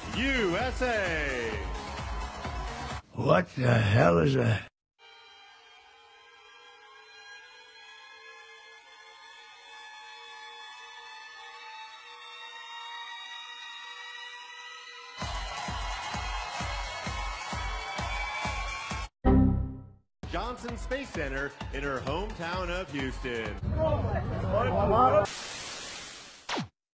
USA. What the hell is that? Johnson Space Center in her hometown of Houston.